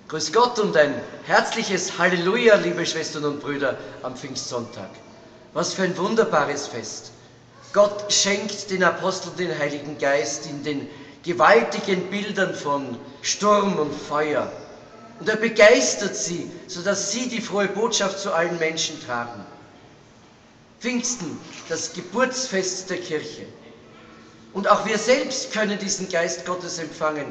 Grüß Gott und ein herzliches Halleluja, liebe Schwestern und Brüder, am Pfingstsonntag. Was für ein wunderbares Fest. Gott schenkt den Aposteln den Heiligen Geist in den gewaltigen Bildern von Sturm und Feuer. Und er begeistert sie, sodass sie die frohe Botschaft zu allen Menschen tragen. Pfingsten, das Geburtsfest der Kirche. Und auch wir selbst können diesen Geist Gottes empfangen.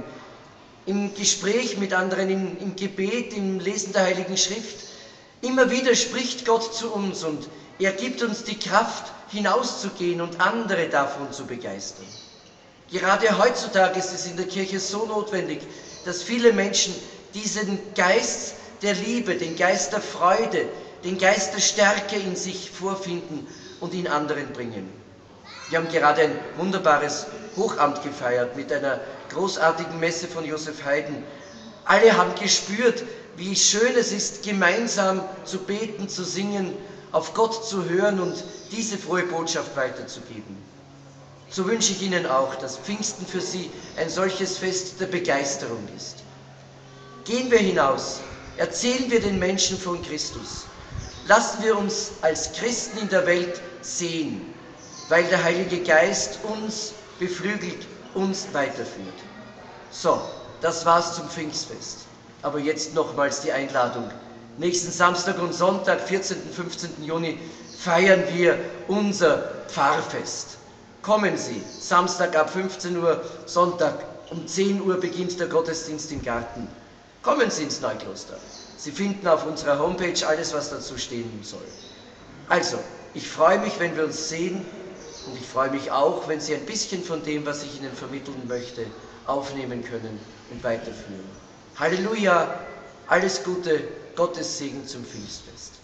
Im Gespräch mit anderen, im Gebet, im Lesen der Heiligen Schrift. Immer wieder spricht Gott zu uns und er gibt uns die Kraft, hinauszugehen und andere davon zu begeistern. Gerade heutzutage ist es in der Kirche so notwendig, dass viele Menschen diesen Geist der Liebe, den Geist der Freude, den Geist der Stärke in sich vorfinden und in anderen bringen. Wir haben gerade ein wunderbares Hochamt gefeiert mit einer großartigen Messe von Josef Haydn. Alle haben gespürt, wie schön es ist, gemeinsam zu beten, zu singen, auf Gott zu hören und diese frohe Botschaft weiterzugeben. So wünsche ich Ihnen auch, dass Pfingsten für Sie ein solches Fest der Begeisterung ist. Gehen wir hinaus, erzählen wir den Menschen von Christus. Lassen wir uns als Christen in der Welt sehen, weil der Heilige Geist uns beflügelt, uns weiterführt. So, das war's zum Pfingstfest. Aber jetzt nochmals die Einladung. Nächsten Samstag und Sonntag, 14. und 15. Juni, feiern wir unser Pfarrfest. Kommen Sie, Samstag ab 15 Uhr, Sonntag um 10 Uhr beginnt der Gottesdienst im Garten. Kommen Sie ins Neukloster. Sie finden auf unserer Homepage alles, was dazu stehen soll. Also, ich freue mich, wenn wir uns sehen. Und ich freue mich auch, wenn Sie ein bisschen von dem, was ich Ihnen vermitteln möchte, aufnehmen können und weiterführen. Halleluja, alles Gute, Gottes Segen zum Pfingstfest.